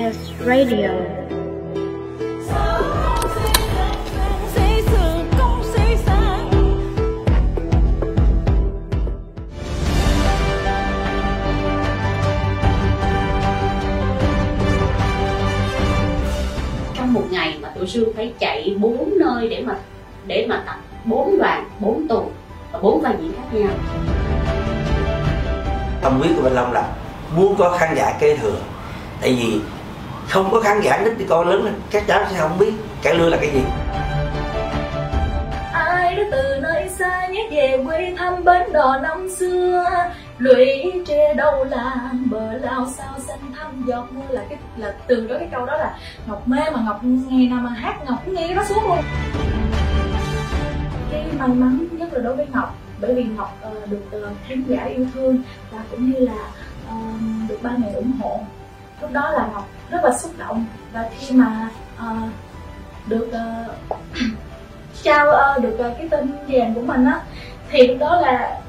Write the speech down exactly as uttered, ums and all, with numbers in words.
ét Radio. Trong một ngày mà tụi Sương phải chạy bốn nơi để mà để mà tập bốn đoàn, bốn tuần và bốn vai diễn khác nhau. Tâm huyết của Minh Long là muốn có khán giả kế thừa, tại vì không có khán giả nít thì con lớn lên các cháu sẽ không biết cải lương là cái gì. Ai đã từ nơi xa nhớ về quê thăm bến đò năm xưa, lũy tre đâu làng bờ lao sao xanh thăm giọt mưa, là cái là từ đó cái câu đó là Ngọc mê mà Ngọc ngày nào mà hát Ngọc cũng nghe nó xuống luôn. Cái may mắn nhất là đối với Ngọc, bởi vì Ngọc uh, được uh, khán giả yêu thương và cũng như là uh, được ba mẹ ủng hộ. Lúc đó là Ngọc rất là xúc động, và khi mà uh, được uh, trao uh, được uh, cái tên vàng của mình á, thì lúc đó là